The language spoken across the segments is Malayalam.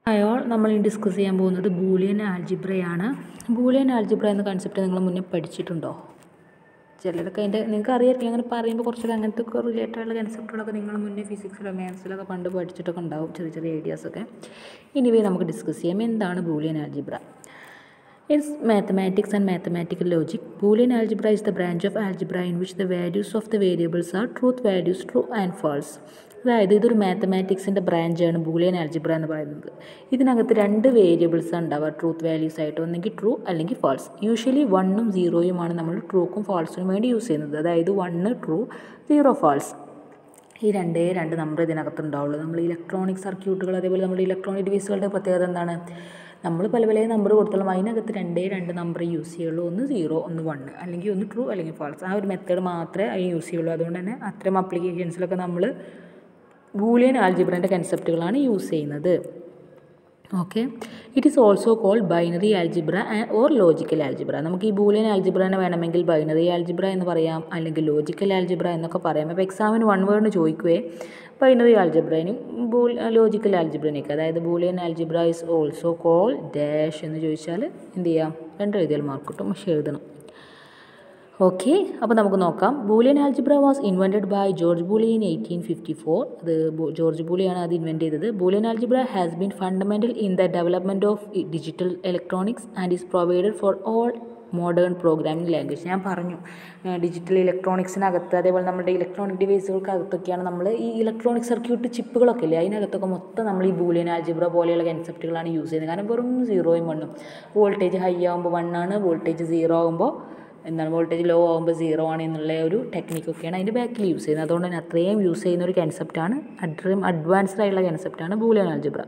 നമ്മൾ ഡിസ്കസ് ചെയ്യാൻ പോകുന്നത് ബൂളിയൻ ആൽജിബ്രയാണ്. ബൂളിയൻ ആൽജിബ്ര എന്ന കൺസെപ്റ്റ് നിങ്ങൾ മുന്നേ പഠിച്ചിട്ടുണ്ടോ? ചിലരൊക്കെ നിങ്ങൾക്ക് അറിയാമായിരിക്കും, അങ്ങനെ പറയുമ്പോൾ കുറച്ചൊക്കെ അങ്ങനത്തെ റിലേറ്റഡ് ആയിട്ടുള്ള കൺസെപ്റ്റുകളൊക്കെ നിങ്ങൾ മുന്നേ ഫിസിക്സിലോ മാത്സിലൊക്കെ പണ്ട് പഠിച്ചിട്ടൊക്കെ ഉണ്ടാവും, ചെറിയ ചെറിയ ഐഡിയാസൊക്കെ. ഇനിവേ നമുക്ക് ഡിസ്കസ് ചെയ്യാം എന്താണ് Boolean algebra. In mathematics and mathematical logic, Boolean algebra is the branch of algebra in which the values of the variables are truth values, true and false. അതായത് ഇതൊരു മാത്തമാറ്റിക്സിൻ്റെ ബ്രാഞ്ചാണ് ബൂളിയൻ ആൽജിബ്ര എന്ന് പറയുന്നത്. ഇതിനകത്ത് രണ്ട് വേരിയബിൾസ് ഉണ്ടാവുക ട്രൂത്ത് വാല്യൂസ് ആയിട്ട്, ഒന്നെങ്കിൽ ട്രൂ അല്ലെങ്കിൽ ഫാൾസ്. യൂഷ്വലി 1ഉം 0യുമാണ് നമ്മൾ ട്രൂക്കും ഫാൾസിനും വേണ്ടി യൂസ് ചെയ്യുന്നത്. അതായത് 1 ട്രൂ 0 ഫാൾസ്. ഈ രണ്ട് നമ്പർ ഇതിനകത്ത് ഉണ്ടാവുള്ളൂ. നമ്മൾ ഇലക്ട്രോണിക് സർക്യൂട്ടുകൾ, അതേപോലെ നമ്മുടെ ഇലക്ട്രോണിക് ഡിവൈസുകളുടെ പ്രത്യേകത എന്താണ്? നമ്മൾ പല നമ്പർ കൊടുത്തോളും, അതിനകത്ത് രണ്ട് നമ്പർ യൂസ് ചെയ്യുള്ളൂ. ഒന്ന് 0 ഒന്ന് 1, അല്ലെങ്കിൽ ഒന്ന് ട്രൂ അല്ലെങ്കിൽ ഫാൾസ്. ആ ഒരു മെത്തേഡ് മാത്രമേ അതിന് യൂസ് ചെയ്യുള്ളൂ. അതുകൊണ്ട് തന്നെ അത്തരം ആപ്ലിക്കേഷൻസിലൊക്കെ നമ്മൾ ബൂളിയൻ ആൽജിബ്രൻ്റെ കൺസെപ്റ്റുകളാണ് യൂസ് ചെയ്യുന്നത്. Okay, it is also called binary algebra or logical algebra. നമുക്ക് ഈ ബൂളിയൻ ആൽജിബ്രനെ വേണമെങ്കിൽ ബൈനറി ആൽജിബ്ര എന്ന് പറയാം, അല്ലെങ്കിൽ ലോജിക്കൽ ആൽജിബ്ര എന്നൊക്കെ പറയാം. അപ്പോൾ എക്സാമിന് 1 വേർഡ് ചോദിക്കുകയെ ബൈനറി ആൽജിബ്രനും ലോജിക്കൽ ആൽജിബ്രനൊക്കെ, അതായത് Boolean algebra is also call dash എന്ന് ചോദിച്ചാൽ എന്ത് ചെയ്യാം? 2 എഴുതിയാൽ മാർക്ക് കിട്ടും, പക്ഷേ എഴുതണം. ഓക്കെ, അപ്പോൾ നമുക്ക് നോക്കാം. Boolean algebra was invented by George Boole in 1854. അത് ജോർജ് ബൂളിയാണ് അത് ഇൻവെൻറ്റ് ചെയ്തത്. Boolean algebra has been fundamental in the development of digital electronics and is provided for all modern programming language. ഞാൻ പറഞ്ഞു, ഡിജിറ്റൽ ഇലക്ട്രോണിക്സിനകത്ത്, അതേപോലെ നമ്മുടെ ഇലക്ട്രോണിക് ഡിവൈസുകൾക്കകത്തൊക്കെയാണ് നമ്മൾ ഈ ഇലക്ട്രോണിക് സർക്യൂട്ട് ചിപ്പുകളൊക്കെ ഇല്ലേ, അതിനകത്തൊക്കെ മൊത്തം നമ്മൾ ഈ ബൂളിയൻ ആൽജിബ്ര പോലെയുള്ള കൺസെപ്റ്റുകളാണ് യൂസ് ചെയ്യുന്നത്. കാരണം വെറും 0യും 1ഉം. വോൾട്ടേജ് ഹൈ ആകുമ്പോൾ 1 ആണ്, വോൾട്ടേജ് 0 ആകുമ്പോൾ എന്താണ്, വോൾട്ടേജ് ലോ ആകുമ്പോൾ 0 ആണ് എന്നുള്ള ഒരു ടെക്നിക്കൊക്കെയാണ് അതിൻ്റെ ബാക്കിൽ യൂസ് ചെയ്യുന്നത്. അതുകൊണ്ട് തന്നെ അത്രയും യൂസ് ചെയ്യുന്ന ഒരു കൺസെപ്റ്റാണ്, അത്രയും അഡ്വാൻസ്ഡ് ആയിട്ടുള്ള കൺസെപ്റ്റാണ് Boolean algebra.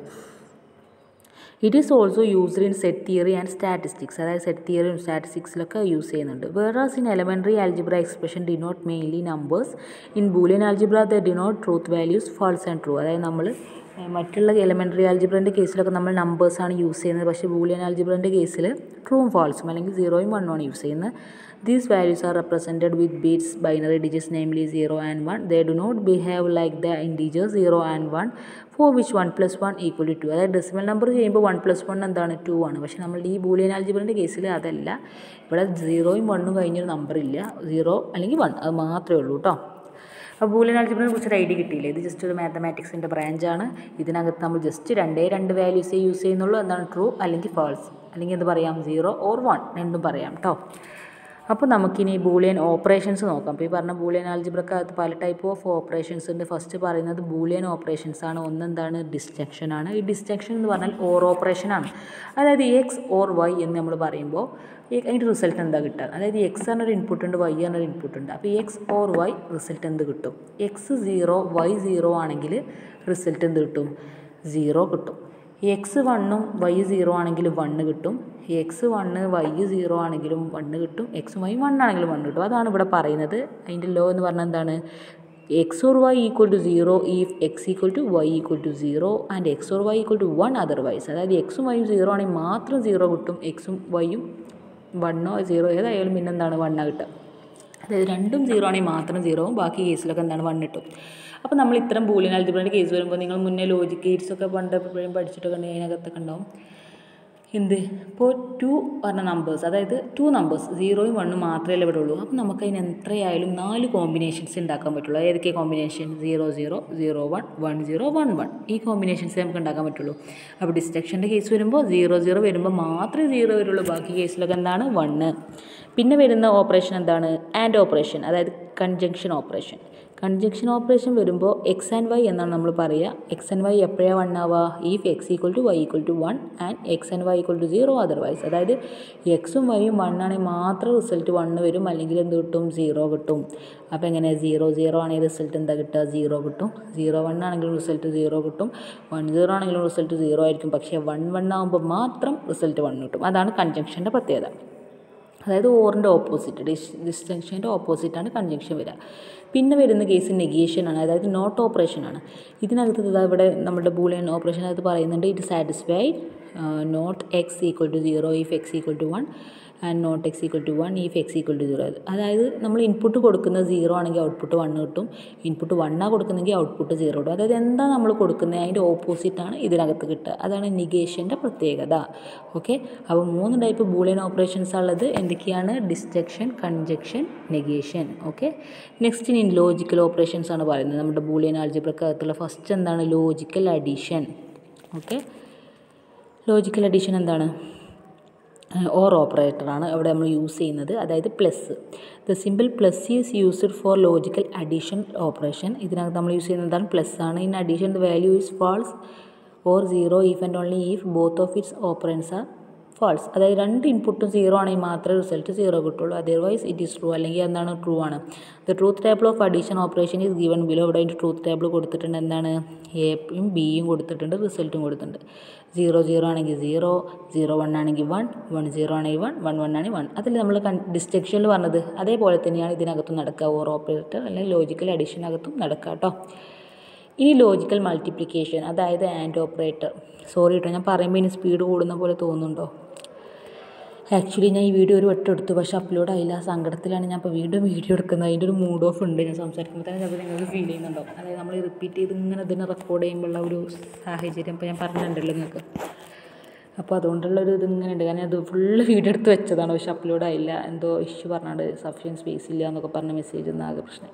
It is also used in set theory and statistics. അതായത് സെറ്റ് തിയറിയും സ്റ്റാറ്റിസ്റ്റിക്സിലൊക്കെ യൂസ് ചെയ്യുന്നുണ്ട്. Whereas in elementary algebra expression denote mainly numbers. In Boolean algebra the denote truth values, false and true. അതായത് നമ്മൾ മറ്റുള്ള എലമെൻ്ററി ആൽജിബ്രൻ്റെ കേസിലൊക്കെ നമ്മൾ നമ്പേഴ്സാണ് യൂസ് ചെയ്യുന്നത്, പക്ഷേ ബൂളിയൻ ആൽജിബ്രൻ്റെ കേസിൽ ട്രൂവും ഫാൾസും അല്ലെങ്കിൽ 0യും 1ഉമാണ് യൂസ് ചെയ്യുന്നത്. These values are represented with bits, binary digits, namely 0 and 1. They do not behave like the integers 0 and 1, for which 1 plus 1 equal to 2. അതായത് ഡെസിമൽ നമ്പർ ചെയ്യുമ്പോൾ 1 plus 1 എന്താണ്? 2 ആണ്. പക്ഷേ നമ്മൾ ഈ ബൂളിയൻ ആൽജിബ്രൻ്റെ കേസിൽ അതല്ല. ഇവിടെ 0യും 1ഉം കഴിഞ്ഞൊരു നമ്പറില്ല, 0 അല്ലെങ്കിൽ 1, അത് മാത്രമേ ഉള്ളൂ കേട്ടോ. അപ്പോൾ ബൂളിയൻ ആൽജിബ്രയെ കുറിച്ചൊരു ഐഡിയ കിട്ടിയില്ലേ? ഇത് ജസ്റ്റ് ഒരു മാത്തമാറ്റിക്സിൻ്റെ ബ്രാഞ്ചാണ്. ഇതിനകത്ത് നമ്മൾ ജസ്റ്റ് രണ്ട് വാല്യൂസേ യൂസ് ചെയ്യുന്നുള്ളൂ. എന്താണ്? ട്രൂ അല്ലെങ്കിൽ ഫാൾസ്, അല്ലെങ്കിൽ എന്ത് പറയാം? 0 or 1 രണ്ടും പറയാം കേട്ടോ. അപ്പോൾ നമുക്കിനി ബൂളിയൻ ഓപ്പറേഷൻസ് നോക്കാം. അപ്പോൾ ഈ പറഞ്ഞ ബൂളിയൻ ആൽജിബ്രക്കകത്ത് പല ടൈപ്പ് ഓഫ് ഓപ്പറേഷൻസ് ഉണ്ട്. ഫസ്റ്റ് പറയുന്നത് ബൂളിയൻ ഓപ്പറേഷൻസ് ആണ്. ഒന്നെന്താണ്? ഡിസ്ജങ്ഷൻ ആണ്. ഈ ഡിസ്ജങ്ഷൻ എന്ന് പറഞ്ഞാൽ ഓർ ഓപ്പറേഷൻ ആണ്. അതായത് എക്സ് ഓർ വൈ എന്ന് നമ്മൾ പറയുമ്പോൾ അതിൻ്റെ റിസൾട്ട് എന്താ കിട്ടുക? അതായത് എക്സ് എന്നൊരു ഇൻപുട്ട് ഉണ്ട്, വൈ എന്നൊരു ഇൻപുട്ട് ഉണ്ട്. അപ്പോൾ എക്സ് ഓർ വൈ റിസൾട്ട് എന്ത് കിട്ടും? എക്സ് 0 വൈ 0 ആണെങ്കിൽ റിസൾട്ട് എന്ത് കിട്ടും? 0 കിട്ടും. എക്സ് 1ഉം വൈ 0 ആണെങ്കിലും 1 കിട്ടും. എക്സ് 1 വൈ 0 ആണെങ്കിലും 1 കിട്ടും. എക്സും വൈ 1 ആണെങ്കിലും 1 കിട്ടും. അതാണ് ഇവിടെ പറയുന്നത്. അതിൻ്റെ ലോ എന്ന് പറഞ്ഞാൽ എന്താണ്? X or Y equal to 0 if X equal to Y equal to 0 and X or Y equal to 1 otherwise. അതായത് എക്സും വൈയും 0 ആണെങ്കിൽ മാത്രം 0 കിട്ടും. എക്സും വൈയും 1ഓ 0 ഏതായാലും പിന്നെ എന്താണ്? 1 കിട്ടുക. അതായത് രണ്ടും 0 ആണെങ്കിൽ മാത്രം 0വും, ബാക്കി കേസിലൊക്കെ എന്താണ്? 1 കിട്ടും. അപ്പോൾ നമ്മൾ ഇത്തരം ബൂളിയൻ ആൽജിബ്രയുടെ കേസ് വരുമ്പോൾ നിങ്ങൾ മുന്നേ ലോജിക് ഗേറ്റ്സൊക്കെ പണ്ട് എപ്പോഴും പഠിച്ചിട്ടൊക്കെ ഉണ്ടെങ്കിൽ അതിനകത്തൊക്കെ ഉണ്ടാവും എന്ത്? ഇപ്പോൾ 2 പറഞ്ഞ നമ്പേഴ്സ്, അതായത് 2 നമ്പേഴ്സ് 0യും 1ഉം മാത്രമേ ഇവിടെ ഉള്ളൂ. അപ്പോൾ നമുക്ക് അതിന് എത്രയായാലും 4 കോമ്പിനേഷൻസ് ഉണ്ടാക്കാൻ പറ്റുള്ളൂ. ഏതൊക്കെ കോമ്പിനേഷൻ? 0 0 0 1 1 0 1 1. ഈ കോമ്പിനേഷൻസ് നമുക്ക് ഉണ്ടാക്കാൻ പറ്റുള്ളൂ. അപ്പോൾ ഡിസ്ട്രക്ഷൻ്റെ കേസ് വരുമ്പോൾ 0 0 വരുമ്പോൾ മാത്രമേ 0 വരുള്ളൂ, ബാക്കി കേസിലൊക്കെ എന്താണ്? 1. പിന്നെ വരുന്ന ഓപ്പറേഷൻ എന്താണ്? ആൻഡ് ഓപ്പറേഷൻ, അതായത് കൺജങ്ഷൻ ഓപ്പറേഷൻ. കൺജങ്ഷൻ ഓപ്പറേഷൻ വരുമ്പോൾ എക്സ് ആൻഡ് വൈ എന്നാണ് നമ്മൾ പറയുക. എക്സ് ആൻഡ് വൈ എപ്പോഴാണ് 1 ആവുക? If X equal to Y equal to 1 and X and Y equal to 0 otherwise. അതായത് എക്സും വൈയും 1 ആണെങ്കിൽ മാത്രം റിസൾട്ട് 1 വരും, അല്ലെങ്കിൽ എന്ത് കിട്ടും? 0 കിട്ടും. അപ്പോൾ എങ്ങനെ? 0 0 ആണെങ്കിൽ റിസൾട്ട് എന്താ കിട്ടുക? 0 കിട്ടും. 0 1 ആണെങ്കിലും റിസൾട്ട് 0 കിട്ടും. 1 0 ആണെങ്കിലും റിസൾട്ട് 0 ആയിരിക്കും. പക്ഷേ 1 1 ആകുമ്പോൾ മാത്രം റിസൾട്ട് 1 കിട്ടും. അതാണ് കൺജങ്ഷൻ്റെ പ്രത്യേകത. അതായത് ഓറിൻ്റെ ഓപ്പോസിറ്റ്, ഡിസ്ജങ്ഷൻ്റെ ഓപ്പോസിറ്റാണ് കൺജങ്ഷൻ വരിക. പിന്നെ വരുന്ന കേസ് നെഗേഷൻ ആണ്, അതായത് നോട്ട് ഓപ്പറേഷൻ ആണ്. ഇതിനകത്ത് ഇവിടെ നമ്മുടെ ബൂളിയൻ ഓപ്പറേഷനകത്ത് പറയുന്നുണ്ട് it satisfied not X equal to 0 if X equal to 1 and not X equal to 1 if X equal to 0. അതായത് നമ്മൾ ഇൻപുട്ട് കൊടുക്കുന്നത് 0 ആണെങ്കിൽ ഔട്ട്പുട്ട് 1 കിട്ടും, ഇൻപുട്ട് 1 കൊടുക്കുന്നെങ്കിൽ ഔട്ട്പുട്ട് 0 കിട്ടും. അതായത് എന്താ നമ്മൾ കൊടുക്കുന്നത് അതിൻ്റെ ഓപ്പോസിറ്റാണ് ഇതിനകത്ത് കിട്ടുക. അതാണ് നിഗേഷൻ്റെ പ്രത്യേകത. ഓക്കെ, അപ്പോൾ 3 ടൈപ്പ് ബൂളിയൻ ഓപ്പറേഷൻസ് ഉള്ളത് എന്തൊക്കെയാണ്? Disjunction, conjunction, negation. Okay, next ഇനി ലോജിക്കൽ ഓപ്പറേഷൻസ് ആണ് പറയുന്നത്. നമ്മുടെ ബൂളിയൻ ആൾജിബ്രക്കകത്തുള്ള ഫസ്റ്റ് എന്താണ്? Logical addition. Okay, logical addition എന്താണ്? ഓർ ഓപ്പറേറ്ററാണ് അവിടെ നമ്മൾ യൂസ് ചെയ്യുന്നത്. അതായത് plus. The simple plus is used for logical addition operation. ഇതിനകത്ത് നമ്മൾ യൂസ് ചെയ്യുന്നതാണ് പ്ലസ് ആണ്. In addition the value is false or 0 if and only if both of its operands are false. അതായത് 2 ഇൻപുട്ടും 0 ആണെങ്കിൽ മാത്രമേ റിസൾട്ട് 0 കിട്ടുള്ളൂ. അതർവൈസ് ഇറ്റ് ഈസ് ട്രൂ, അല്ലെങ്കിൽ എന്താണ്? ട്രൂ ആണ്. The truth table of addition operation is given below. ഇവിടെ അതിൻ്റെ ട്രൂത്ത് ടേബിൾ കൊടുത്തിട്ടുണ്ട്. എന്താണ്? എയും ബിയും കൊടുത്തിട്ടുണ്ട്, റിസൾട്ടും കൊടുത്തിട്ടുണ്ട്. 0 0 ആണെങ്കിൽ 0, 0 1 ആണെങ്കിൽ 1, 1 0 ആണെങ്കിൽ 1, 1 1 ആണെങ്കിൽ 1. അതിൽ നമ്മൾ ഡിസ്ട്രക്ഷനിൽ പറഞ്ഞത് അതേപോലെ തന്നെയാണ് ഇതിനകത്തും നടക്കുക. ഓർ ഓപ്പറേറ്റർ അല്ലെങ്കിൽ ലോജിക്കൽ അഡീഷനകത്തും നടക്കുക കേട്ടോ. ഇനി ലോജിക്കൽ മൾട്ടിപ്ലിക്കേഷൻ, അതായത് ആൻഡ് ഓപ്പറേറ്റർ. സോറി കേട്ടോ, ഞാൻ പറയുമ്പോൾ ഇനി സ്പീഡ് കൂടുന്ന പോലെ തോന്നുന്നുണ്ടോ? ആക്ച്വലി ഞാൻ ഈ വീഡിയോ ഒരു വട്ടം എടുത്തു, പക്ഷേ അപ്ലോഡ് ആയില്ല. സങ്കടത്തിലാണ് ഞാൻ ഇപ്പോൾ വീണ്ടും വീഡിയോ എടുക്കുന്നത്. അതിൻ്റെ ഒരു മൂഡ് ഓഫ് ഉണ്ട്. ഞാൻ സംസാരിക്കുമ്പോൾ തന്നെ ചിലപ്പോൾ നിങ്ങൾക്ക് ഫീൽ ചെയ്യുന്നുണ്ടോ? അതായത് നമ്മൾ റിപ്പീറ്റ് ചെയ്ത് ഇങ്ങനെ ഇതിനെ റെക്കോർഡ് ചെയ്യുമ്പോഴുള്ള ഒരു സാഹചര്യം ഇപ്പോൾ ഞാൻ പറഞ്ഞിട്ടുണ്ടല്ലോ നിങ്ങൾക്ക്. അപ്പോൾ അതുകൊണ്ടുള്ളൊരു ഇതിങ്ങനെ ഉണ്ട്. കാരണം അത് ഫുള്ള് വീഡിയോ എടുത്ത് വെച്ചതാണ്, പക്ഷേ അപ്ലോഡ് ആയില്ല. എന്തോ ഇഷ്യൂ പറഞ്ഞാണ്ട് സഫിഷ്യൻറ്റ് സ്പേസ് ഇല്ല എന്നൊക്കെ പറഞ്ഞ മെസ്സേജ് ഒന്നും ആകെ പ്രശ്നം.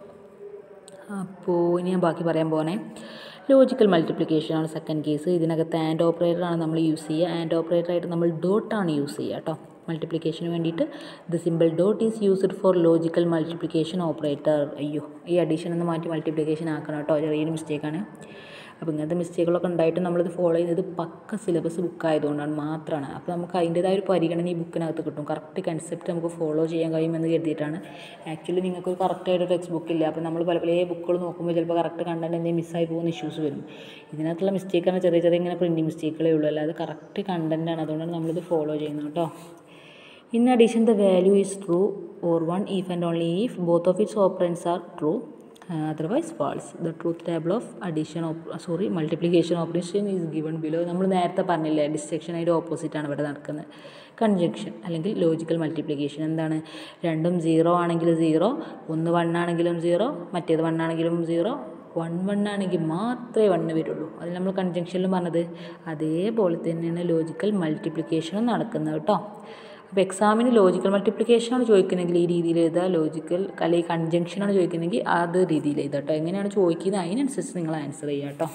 അപ്പോൾ ഇനി ഞാൻ ബാക്കി പറയാൻ പോകണേ. ലോജിക്കൽ മൾട്ടിപ്ലിക്കേഷനാണ് സെക്കൻഡ് കേസ്. ഇതിനകത്ത് ആൻഡ് ഓപ്പറേറ്ററാണ് നമ്മൾ യൂസ് ചെയ്യുക. ആൻഡ് ഓപ്പറേറ്ററായിട്ട് നമ്മൾ ഡോട്ടാണ് യൂസ് ചെയ്യുക കേട്ടോ. മൾട്ടിപ്ലിക്കേഷന് വേണ്ടിയിട്ട് the simple dot is used for logical multiplication operator. അയ്യോ, ഈ അഡീഷൻ എന്ന് മാറ്റി മൾട്ടിപ്ലിക്കേഷൻ ആക്കണം കേട്ടോ, ചെറിയൊരു മിസ്റ്റേക്കാണ്. അപ്പോൾ ഇങ്ങനത്തെ മിസ്റ്റേക്കുകളൊക്കെ ഉണ്ടായിട്ട് നമ്മളിത് ഫോളോ ചെയ്യുന്നത് പക്ക സിലബസ് ബുക്കായതുകൊണ്ടാണ് മാത്രമാണ്. അപ്പോൾ നമുക്ക് അതിൻ്റേതായ ഒരു പരിഗണന ഈ ബുക്കിനകത്ത് കിട്ടും. കറക്റ്റ് കൺസെപ്റ്റ് നമുക്ക് ഫോളോ ചെയ്യാൻ കഴിയുമെന്ന് കരുതിയിട്ടാണ്. ആക്ച്വലി നിങ്ങൾക്ക് കറക്റ്റായിട്ട് ടെക്സ്റ്റ് ബുക്കില്ല. അപ്പോൾ നമ്മൾ പല പല ബുക്കുകൾ നോക്കുമ്പോൾ ചിലപ്പോൾ കറക്റ്റ് കണ്ടന്റ് എന്തെങ്കിലും മിസ്സായി പോകുന്ന ഇഷ്യൂസ് വരും. ഇതിനകത്തുള്ള മിസ്റ്റേക്കാണ് ചെറിയ ചെറിയ ഇങ്ങനെ പ്രിൻറ്റിങ് മിസ്റ്റേക്കുകളേ ഉള്ളൂ, അല്ലാതെ കറക്റ്റ് കണ്ടൻറ്റാണ്. അതുകൊണ്ടാണ് നമ്മളിത് ഫോളോ ചെയ്യുന്നത് കേട്ടോ. In addition, the value is true or 1 if and only if both of its operands are true, otherwise false. The truth table of multiplication operation is given below. നമ്മൾ നേരത്തെ പറഞ്ഞില്ലേ, ഡിസ്ട്രക്ഷൻ അതിൻ്റെ ഓപ്പോസിറ്റാണ് ഇവിടെ നടക്കുന്നത്. കൺജങ്ഷൻ അല്ലെങ്കിൽ ലോജിക്കൽ മൾട്ടിപ്ലിക്കേഷൻ എന്താണ്? രണ്ടും 0 ആണെങ്കിൽ 0, ഒന്ന് 1 ആണെങ്കിലും 0, മറ്റേത് 1 ആണെങ്കിലും 0, 1 1 ആണെങ്കിൽ മാത്രമേ 1 വരുള്ളൂ. അതിൽ നമ്മൾ കൺജങ്ഷനിലും പറഞ്ഞത് അതേപോലെ തന്നെയാണ് ലോജിക്കൽ മൾട്ടിപ്ലിക്കേഷനും നടക്കുന്നത് കേട്ടോ. അപ്പോൾ എക്സാമിന് ലോജിക്കൽ മൾട്ടിപ്ലിക്കേഷനാണ് ചോദിക്കുന്നതെങ്കിൽ ഈ രീതിയിൽ എഴുതുക, ലോജിക്കൽ അല്ലെങ്കിൽ കൺജങ്ഷനാണ് ചോദിക്കുന്നതെങ്കിൽ അത് രീതിയിൽ എഴുതുക കേട്ടോ. എങ്ങനെയാണ് ചോദിക്കുന്നത് അതിനനുസരിച്ച് നിങ്ങൾ ആൻസർ ചെയ്യുക കേട്ടോ.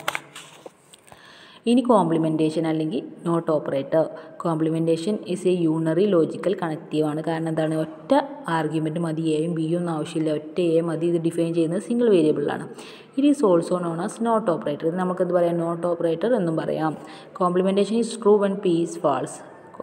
ഇനി കോംപ്ലിമെൻറ്റേഷൻ അല്ലെങ്കിൽ not operator. Complementation is a unary logical connective ആണ്. കാരണം എന്താണ്? ഒറ്റ ആർഗ്യുമെൻറ്റ് മതി, എയും ബിയും ഒന്നും ആവശ്യമില്ല, ഒറ്റ എ മതി. ഇത് ഡിഫൈൻ ചെയ്യുന്നത് സിംഗിൾ വേരിയബിളാണ്. It is also known as not operator. ഇത് നമുക്കെന്ത് പറയാം? നോട്ട് ഓപ്പറേറ്റർ എന്നും പറയാം. Complementation is true when P is false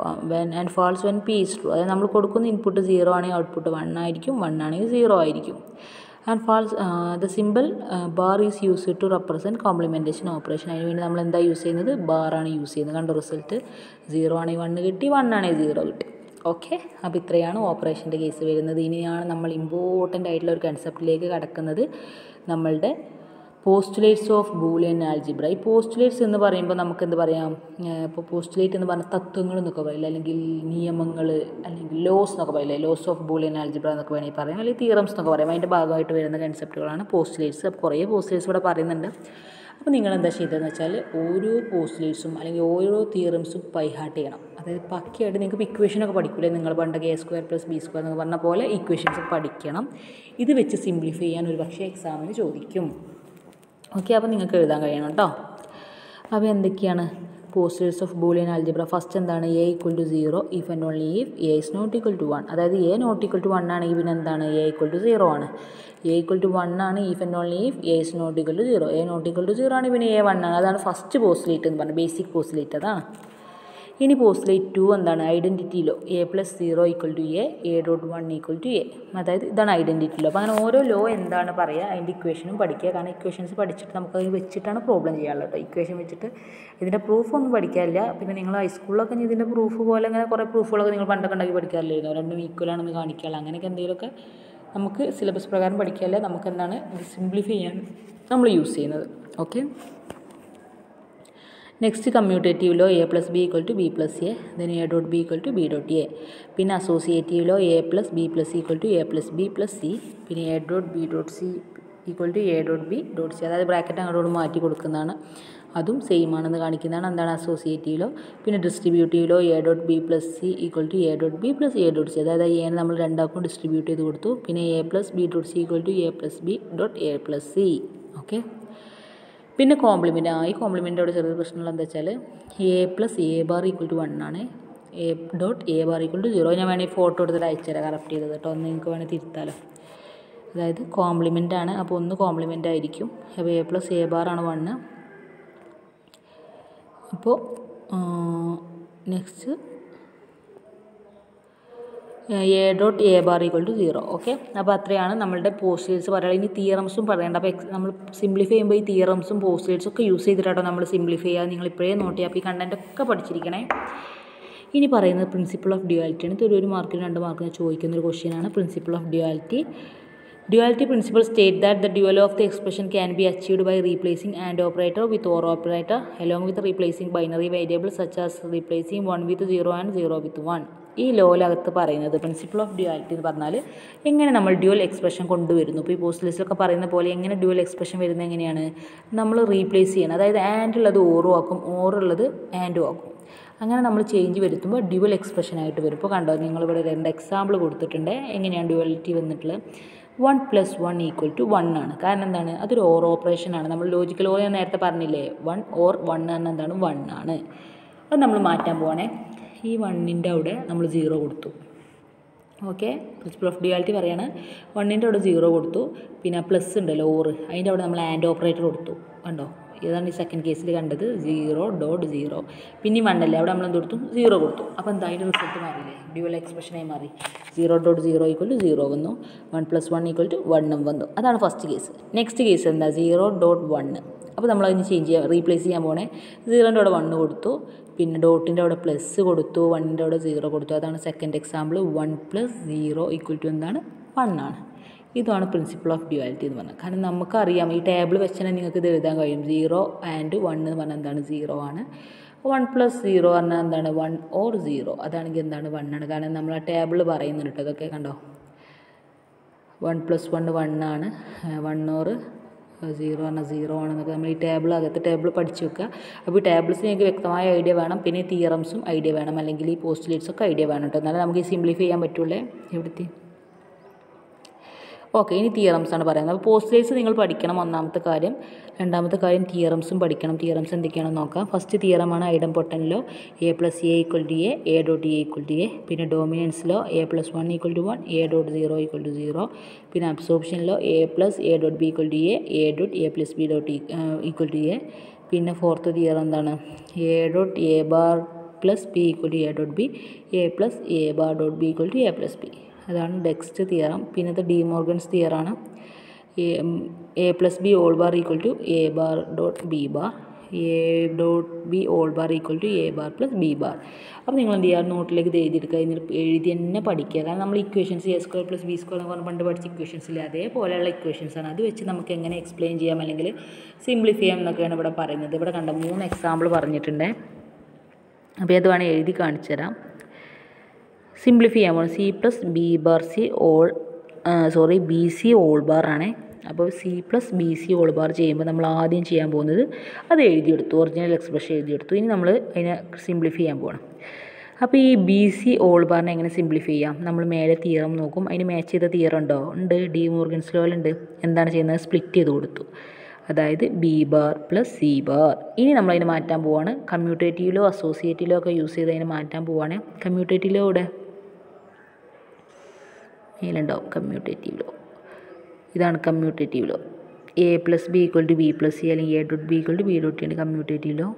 and false when P is true. അതായത് നമ്മൾ കൊടുക്കുന്ന ഇൻപുട്ട് 0 ആണെങ്കിൽ ഔട്ട്പുട്ട് 1 ആയിരിക്കും, 1 ആണെങ്കിൽ 0 ആയിരിക്കും. And false the simple bar is used to represent complementation operation. അതിന് വേണ്ടി നമ്മൾ എന്താ യൂസ് ചെയ്യുന്നത്? ബാറാണ് യൂസ് ചെയ്യുന്നത്. കണ്ടോ റിസൾട്ട്? 0 ആണെങ്കിൽ 1 കിട്ടി, 1 ആണെങ്കിൽ 0 കിട്ടി. ഓക്കെ, അപ്പോൾ ഇത്രയാണ് ഓപ്പറേഷൻ്റെ കേസ് വരുന്നത്. ഇനിയാണ് നമ്മൾ ഇമ്പോർട്ടൻ്റ് ആയിട്ടുള്ള ഒരു കൺസെപ്റ്റിലേക്ക് കടക്കുന്നത്, നമ്മളുടെ പോസ്റ്റുലേറ്റ്സ് ഓഫ് ബൂളിയൻ ആൽജിബ്ര. ഈ പോസ്റ്റുലേറ്റ്സ് എന്ന് പറയുമ്പോൾ നമുക്ക് എന്ത് പറയാം? ഇപ്പോൾ പോസ്റ്റുലേറ്റ് എന്ന് പറഞ്ഞാൽ തത്വങ്ങൾ എന്നൊക്കെ പറയില്ല, അല്ലെങ്കിൽ നിയമങ്ങൾ, അല്ലെങ്കിൽ ലോസ് എന്നൊക്കെ പറയില്ലേ, ലോസ് ഓഫ് ബൂളിയൻ ആൽജിബ്ര എന്നൊക്കെ വേണമെങ്കിൽ പറയാം, അല്ലെങ്കിൽ തിയറംസ് എന്നൊക്കെ പറയാം. അതിൻ്റെ ഭാഗമായിട്ട് വരുന്ന കൺസെപ്റ്റുകളാണ് പോസ്റ്റുലേറ്റ്സ്. അപ്പോൾ കുറേ പോസ്റ്റുലേറ്റ്സ് ഇവിടെ പറയുന്നുണ്ട്. അപ്പോൾ നിങ്ങളെന്താ ചെയ്തതെന്ന് വെച്ചാൽ ഓരോ പോസ്റ്റുലേറ്റ്സും അല്ലെങ്കിൽ ഓരോ തിയറംസും ബൈഹാർട്ട് ചെയ്യണം. അതായത് പക്കയായിട്ട് നിങ്ങൾക്ക് ഇക്വേഷനൊക്കെ പഠിക്കില്ലേ, നിങ്ങൾ പണ്ടൊക്കെ A² + B² എന്നൊക്കെ പറഞ്ഞ പോലെ ഇക്വേഷൻസ് പഠിക്കണം. ഇത് വെച്ച് സിംപ്ലിഫൈ ചെയ്യാൻ ഒരു പക്ഷേ എക്സാമിന് ചോദിക്കും. ഓക്കെ, അപ്പോൾ നിങ്ങൾക്ക് എഴുതാൻ കഴിയണം കേട്ടോ. അപ്പോൾ എന്തൊക്കെയാണ് postulates of Boolean algebra? First എന്താണ്? A = 0 if and only if A is not equal to 1. അതായത് A not equal to 1 ആണെങ്കിൽ പിന്നെ എന്താണ്? A = 0 ആണ്. A = 1 ആണ് if and only if A is not equal to 0. A not equal to 0 ആണെങ്കിൽ പിന്നെ A 1 ആണ്. അതാണ് ഫസ്റ്റ് പോസ്റ്റുലേറ്റ് എന്ന് പറഞ്ഞത്, ബേസിക് പോസ്റ്റുലേറ്റ് അതാണ്. ഇനി പോസ്റ്റുലേറ്റ് 2 എന്താണ്? Identity law. A + 0 = A, A.1 = A. അതായത് ഇതാണ് ഐഡൻറ്റിറ്റി ലോ. അപ്പോൾ അങ്ങനെ ഓരോ ലോ എന്താണ് പറയുക, അതിൻ്റെ ഇക്വേഷനും പഠിക്കുക. കാരണം ഇക്വേഷൻസ് പഠിച്ചിട്ട് നമുക്കത് വെച്ചിട്ടാണ് പ്രോബ്ലം ചെയ്യാനുള്ളത് കേട്ടോ. ഇക്വേഷൻ വെച്ചിട്ട് ഇതിൻ്റെ പ്രൂഫൊന്നും പഠിക്കാറില്ല. പിന്നെ നിങ്ങൾ ഹൈസ്കൂളിലൊക്കെ ഇതിൻ്റെ പ്രൂഫ് പോലെ അങ്ങനെ കുറേ പ്രൂഫുകളൊക്കെ നിങ്ങൾ പണ്ടൊക്കെ ഉണ്ടാക്കി പഠിക്കാറില്ലായിരുന്നു. രണ്ടും ഈക്വലാണെന്ന് കാണിക്കാറില്ല. അങ്ങനെയൊക്കെ എന്തെങ്കിലുമൊക്കെ നമുക്ക് സിലബസ് പ്രകാരം പഠിക്കാറില്ല. നമുക്ക് എന്താണ് സിംപ്ലിഫൈ ചെയ്യാൻ നമ്മൾ യൂസ് ചെയ്യുന്നത്. ഓക്കെ, നെക്സ്റ്റ് കമ്മ്യൂട്ടേറ്റീവിലോ A plus B equal to B plus A, then A dot B equal to B dot A. പിന്നെ അസോസിയേറ്റീവിലോ A plus B plus equal to A plus B plus C, പിന്നെ A dot B dot C equal to A dot B dot C. അതായത് ബ്രാക്കറ്റ് അങ്ങോട്ട് മാറ്റി കൊടുക്കുന്നതാണ്, അതും സെയിം ആണെന്ന് കാണിക്കുന്നതാണ്. എന്താണ് അസോസിയേറ്റീവിലോ. പിന്നെ ഡിസ്ട്രിബ്യൂട്ടീവിലോ A dot B plus C equal to A dot B plus A dot C. അതായത് എനെ നമ്മൾ രണ്ടാക്കും ഡിസ്ട്രിബ്യൂട്ട് ചെയ്ത് കൊടുത്തു. പിന്നെ A plus B dot C equal to A plus B dot A plus C. Okay. പിന്നെ കോംപ്ലിമെൻറ്റ്. ഈ കോംപ്ലിമെൻറ്റോടെ ചെറിയ പ്രശ്നമുള്ള എന്താ വെച്ചാൽ A plus A bar equal to 1 ആണ്, A dot A bar equal to 0. ഞാൻ വേണമെങ്കിൽ ഫോട്ടോ എടുത്തിട്ട് അയച്ചു തരാം കറക്റ്റ് ചെയ്തത് കേട്ടോ, ഒന്ന് നിങ്ങൾക്ക് വേണമെങ്കിൽ തിരുത്താലോ. അതായത് കോംപ്ലിമെൻ്റ് ആണ്, അപ്പോൾ ഒന്ന് കോംപ്ലിമെൻ്റ് ആയിരിക്കും. അപ്പോൾ എ പ്ലസ് എ ബാർ ആണ് 1. അപ്പോൾ next A dot A bar equal to 0. Okay. അപ്പോൾ അത്രയാണ് നമ്മളുടെ പോസ്റ്റേഴ്സ് പറയുക. ഇനി തിയറംസും പറയേണ്ട. അപ്പോൾ നമ്മൾ സിംപ്ലിഫൈ ചെയ്യുമ്പോൾ ഈ തിയറംസും പോസ്റ്റേഴ്സും ഒക്കെ യൂസ് ചെയ്തിട്ടാട്ടോ നമ്മൾ സിംപ്ലിഫൈ ചെയ്യുക. നിങ്ങൾ ഇപ്പോഴേ നോട്ട് ചെയ്യുക. അപ്പോൾ ഈ കണ്ടൻറ്റൊക്കെ പഠിച്ചിരിക്കണേ. ഇനി പറയുന്നത് പ്രിൻസിപ്പിൾ ഓഫ് ഡ്യുവാലിറ്റി ആണ്. ഇത് ഒരു മാർക്കിന് 2 മാർക്കിന് ചോദിക്കുന്നൊരു ക്വസ്റ്റ്യനാണ് principle of duality. Duality principle state that the dual of the expression can be achieved by replacing AND operator with OR operator along with replacing binary variables such as replacing 1 with 0 and 0 with 1. ഈ ലോയിലകത്ത് പറയുന്നത് പ്രിൻസിപ്പിൾ ഓഫ് ഡ്യുവാലിറ്റി എന്ന് പറഞ്ഞാൽ എങ്ങനെ നമ്മൾ ഡ്യുവൽ എക്സ്പ്രഷൻ കൊണ്ടുവരുന്നു. ഇപ്പോൾ ഈ പോസ്റ്റ്ലിസ്റ്റിലൊക്കെ പറയുന്ന പോലെ എങ്ങനെ ഡ്യുവൽ എക്സ്പ്രഷൻ വരുന്നത് എങ്ങനെയാണ് നമ്മൾ റീപ്ലേസ് ചെയ്യണം. അതായത് ആൻഡ് ഉള്ളത് ഓറും ആക്കും, ഓറുള്ളത് ആൻഡും ആക്കും. അങ്ങനെ നമ്മൾ ചേഞ്ച് വരുത്തുമ്പോൾ ഡ്യുവൽ എക്സ്പ്രഷനായിട്ട് വരും. ഇപ്പോൾ കണ്ടോ, നിങ്ങളിവിടെ 2 എക്സാമ്പിൾ കൊടുത്തിട്ടുണ്ട് എങ്ങനെയാണ് ഡ്യുവാലിറ്റി വന്നിട്ടുള്ളത്. 1 + 1 = 1 ആണ്. കാരണം എന്താണ്, അതൊരു ഓർ ഓപ്പറേഷനാണ്. നമ്മൾ ലോജിക്കൽ ഓർ ഞാൻ നേരത്തെ പറഞ്ഞില്ലേ, 1 or 1 എന്ന് എന്താണ് 1 ആണ്. അത് നമ്മൾ മാറ്റാൻ പോകണേ. ഈ 1ൻ്റെ അവിടെ നമ്മൾ 0 കൊടുത്തു. ഓക്കെ. പ്രിൻസിപ്പിൾ ഓഫ് ഡ്യുവാലിറ്റി പറയാണ് 1ൻ്റെ അവിടെ 0 കൊടുത്തു. പിന്നെ പ്ലസ് ഉണ്ടല്ലോ ഓർ, അതിൻ്റെ അവിടെ നമ്മൾ ആൻഡ് ഓപ്പറേറ്റർ കൊടുത്തു. കണ്ടോ, ഇതാണ് ഈ സെക്കൻഡ് കേസിൽ കണ്ടത് 0.0. പിന്നെ 1 അല്ലേ, അവിടെ നമ്മൾ എന്ത് കൊടുത്തു 0 കൊടുത്തു. അപ്പോൾ എന്താ അതിൻ്റെ റിസൾട്ട് മാറിയില്ലേ, ഡ്യുവൽ എക്സ്പ്രഷനായി മാറി. 0.0 = 0 വന്നു, 1 + 1 = 1 വന്നു. അതാണ് ഫസ്റ്റ് കേസ്. നെക്സ്റ്റ് കേസ് എന്താ 0.1. അപ്പോൾ നമ്മൾ അതിന് ചേഞ്ച് ചെയ്യാം, റീപ്ലേസ് ചെയ്യാൻ പോകണേ. 0ൻ്റെ അവിടെ 1 കൊടുത്തു, പിന്നെ ഡോട്ടിൻ്റെ അവിടെ പ്ലസ് കൊടുത്തു, 1ൻ്റെ അവിടെ 0 കൊടുത്തു. അതാണ് സെക്കൻഡ് എക്സാമ്പിൾ. 1 + 0 = എന്താണ് 1 ആണ്. ഇതാണ് പ്രിൻസിപ്പിൾ ഓഫ് ഡ്യുവാലിറ്റി എന്ന് പറഞ്ഞാൽ. കാരണം നമുക്കറിയാം ഈ ടേബിൾ വെച്ചാൽ നിങ്ങൾക്ക് ഇത് എഴുതാൻ കഴിയും. 0 and 1 എന്ന് പറഞ്ഞാൽ എന്താണ് 0 ആണ്. 1 + 0 പറഞ്ഞാൽ എന്താണ് 1 or 0. അതാണെങ്കിൽ എന്താണ് 1 ആണ്. കാരണം നമ്മൾ ആ ടേബിൾ പറയുന്നുണ്ട് കേട്ടോ. അതൊക്കെ കണ്ടോ, 1 + 1 1 ആണ്, 1 or 0 പറഞ്ഞാൽ 0 ആണെന്നൊക്കെ നമ്മൾ ഈ ടേബിൾ അകത്ത് ടേബിൾ പഠിച്ചു വെക്കുക. അപ്പോൾ ഈ ടേബിൾസ് നിങ്ങൾക്ക് വ്യക്തമായ ഐഡിയ വേണം. പിന്നെ തിയറംസും ഐഡിയ വേണം, അല്ലെങ്കിൽ ഈ പോസ്റ്റുലേറ്റ്സൊക്കെ ഐഡിയ വേണം കേട്ടോ. എന്നാലും നമുക്ക് ഈ സിംപ്ലിഫൈ ചെയ്യാൻ പറ്റുള്ളൂ. എവിടുത്തെ ഓക്കെ. ഇനി തിയറംസ് ആണ് പറയുന്നത്. അപ്പോൾ പോസ്റ്റ്ലേറ്റ്സ് നിങ്ങൾ പഠിക്കണം, ഒന്നാമത്തെ കാര്യം. രണ്ടാമത്തെ കാര്യം തിയറംസും പഠിക്കണം. തിയറംസ് എന്തൊക്കെയാണെന്ന് നോക്കാം. ഫസ്റ്റ് തിയറമാണ് ഐഡംപൊട്ടൻറ്റിലോ A + A = A, A dot A = A. പിന്നെ ഡോമിനൻസിലോ A + 1 = 1, A dot 0 = 0. പിന്നെ അബ്സോർപ്ഷനിലോ A + A dot B = A, A dot A + B dot = A. പിന്നെ ഫോർത്ത് തിയറം എന്താണ്, A dot A bar + B = A dot B, A + A bar dot B = A + B. അതാണ് നെക്സ്റ്റ് തിയറം. പിന്നത്തെ ഡി മോർഗൻസ് തിയറാണ്. A + B all bar = A bar dot B bar, A dot B all bar = A bar + B bar. അപ്പോൾ നിങ്ങൾ എന്ത് ചെയ്യുക, നോട്ടിലേക്ക് ഇത് എഴുതിയെടുക്കുക, എഴുതി തന്നെ പഠിക്കുക. കാരണം നമ്മൾ ഇക്വേഷൻസ് A² + B² എന്ന് പറഞ്ഞ് പണ്ട് പഠിച്ച ഇക്വേഷൻസ് ഇല്ലേ, അതേപോലെയുള്ള ഇക്വേഷൻസാണ്. അത് വെച്ച് നമുക്ക് എങ്ങനെ എക്സ്പ്ലെയിൻ ചെയ്യാം അല്ലെങ്കിൽ സിംപ്ലിഫൈ ചെയ്യാം എന്നൊക്കെയാണ് ഇവിടെ പറയുന്നത്. ഇവിടെ കണ്ട 3 എക്സാമ്പിൾ പറഞ്ഞിട്ടുണ്ട്. അപ്പോൾ അത് വേണമെങ്കിൽ എഴുതി കാണിച്ചു തരാം. സിംപ്ലിഫൈ ചെയ്യാൻ പോകുന്നത് C + B bar C all BC all bar ആണ്. അപ്പോൾ C + BC all bar ചെയ്യുമ്പോൾ നമ്മൾ ആദ്യം ചെയ്യാൻ പോകുന്നത് അത് എഴുതിയെടുത്തു, ഒറിജിനൽ എക്സ്പ്രഷൻ എഴുതിയെടുത്തു. ഇനി നമ്മൾ അതിനെ സിംപ്ലിഫൈ ചെയ്യാൻ പോകണം. അപ്പോൾ ഈ BC all barനെ എങ്ങനെ സിംപ്ലിഫൈ ചെയ്യാം, നമ്മൾ മേലെ തിയറം നോക്കും. അതിന് മാച്ച് ചെയ്ത തിയറം ഉണ്ടോ, ഉണ്ട്. ഡി മോർഗൻസ് ലോയിലുണ്ട്. എന്താണ് ചെയ്യുന്നത്, സ്പ്ലിറ്റ് ചെയ്ത് കൊടുത്തു. അതായത് B bar + C bar. ഇനി നമ്മളതിനെ മാറ്റാൻ പോവാണ്. കമ്മ്യൂട്ടേറ്റീവിലോ അസോസിയേറ്റീവിലോ ഒക്കെ യൂസ് ചെയ്ത് അതിനെ മാറ്റാൻ പോവാണ്. കമ്മ്യൂട്ടേറ്റീവിലോ ഇവിടെ ഇതിലുണ്ടാവും, കമ്മ്യൂട്ടേറ്റീവ് ലോ. ഇതാണ് commutative law. A + B = B + C, അല്ലെങ്കിൽ A dot B = B dot C ആണ് കമ്മ്യൂട്ടേറ്റീവ് ലോ.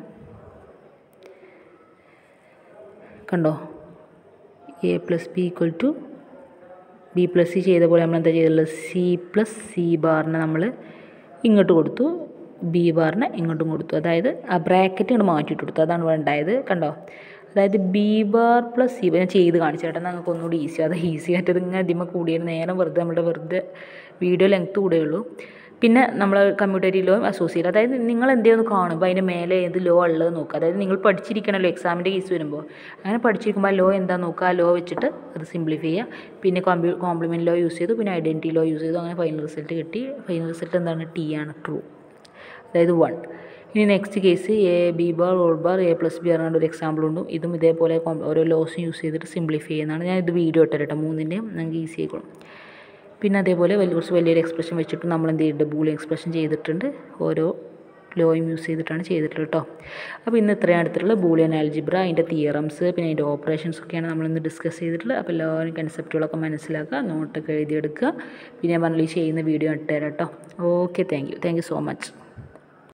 കണ്ടോ, A + B = B + C ചെയ്ത പോലെ നമ്മൾ എന്താ ചെയ്തുള്ളത്, C + C ബാറിനെ നമ്മൾ ഇങ്ങോട്ട് കൊടുത്തു, B ബാറിനെ ഇങ്ങോട്ടും കൊടുത്തു. അതായത് ആ ബ്രാക്കറ്റ് ഇങ്ങോട്ട് മാറ്റിയിട്ട് കൊടുത്തു. അതാണ് ഇവിടെ ഉണ്ടായത്. കണ്ടോ, അതായത് B bar + C ഞാൻ ചെയ്ത് കാണിച്ചു കേട്ടോ, നിങ്ങൾക്ക് ഒന്നുകൂടി ഈസി. അത് ഈസി ആയിട്ട് ഇങ്ങനെ ഇതിമ്മ കൂടിയ നേരം വെറുതെ വീഡിയോ ലെങ്ത്ത് കൂടുകയുള്ളൂ. പിന്നെ നമ്മൾ കമ്മ്യൂട്ടേറ്റീവ് ലോയും അസോസിയേറ്റ്, അതായത് നിങ്ങൾ എന്തെങ്കിലും കാണുമ്പോൾ അതിൻ്റെ മേലെ ഏത് ലോ ഉള്ളത് നോക്കുക. അതായത് നിങ്ങൾ പഠിച്ചിരിക്കണമല്ലോ എക്സാമിൻ്റെ കേസ് വരുമ്പോൾ, അങ്ങനെ പഠിച്ചിരിക്കുമ്പോൾ ആ ലോ എന്താ നോക്കുക, ആ ലോ വെച്ചിട്ട് അത് സിംപ്ലിഫൈ ചെയ്യുക. പിന്നെ കോംപ്ലിമെൻറ്റ് ലോ യൂസ് ചെയ്തു, പിന്നെ ഐഡൻറ്റിറ്റി ലോ യൂസ് ചെയ്തു, അങ്ങനെ ഫൈനൽ റിസൾട്ട് കിട്ടി. ഫൈനൽ റിസൾട്ട് എന്താണ്? ടി ആണ്, ട്രൂ, അതായത് 1. ഇനി next case A B bar whole bar A plus B പറഞ്ഞ ഒരു എക്സാമ്പിൾ ഉണ്ട്. ഇതും ഇതേപോലെ ഓരോ ലോസും യൂസ് ചെയ്തിട്ട് സിംപ്ലിഫൈ ചെയ്യുന്നതാണ്. ഞാൻ ഇത് വീഡിയോ ഇട്ടു കേട്ടോ, 3ൻ്റെയും നിങ്ങൾക്ക് ഈസി ആയിക്കോളും. പിന്നെ അതേപോലെ കുറച്ച് വലിയൊരു എക്സ്പ്രഷൻ വെച്ചിട്ട് നമ്മൾ എന്ത് ചെയ്തിട്ടുണ്ട്, ബൂളിയൻ എക്സ്പ്രഷൻ ചെയ്തിട്ടുണ്ട്. ഓരോ ലോയും യൂസ് ചെയ്തിട്ടാണ് ചെയ്തിട്ടുള്ളത് കേട്ടോ. അപ്പോൾ ഇന്ന് ഇത്രയാണ് എടുത്തിട്ടുള്ളത് ബൂളിയൻ ആൽജിബ്ര, അതിൻ്റെ തിയറംസ്, പിന്നെ അതിൻ്റെ ഓപ്പറേഷൻസ് ഒക്കെയാണ് നമ്മളിന്ന് ഡിസ്കസ് ചെയ്തിട്ടുള്ളത്. അപ്പോൾ എല്ലാവരും കൺസെപ്റ്റുകളൊക്കെ മനസ്സിലാക്കുക, നോട്ടൊക്കെ എഴുതിയെടുക്കുക. പിന്നെ ഞാൻ പറഞ്ഞില്ല ഈ ചെയ്യുന്ന വീഡിയോ ഇട്ടുതരാം കേട്ടോ. Okay, thank you so much.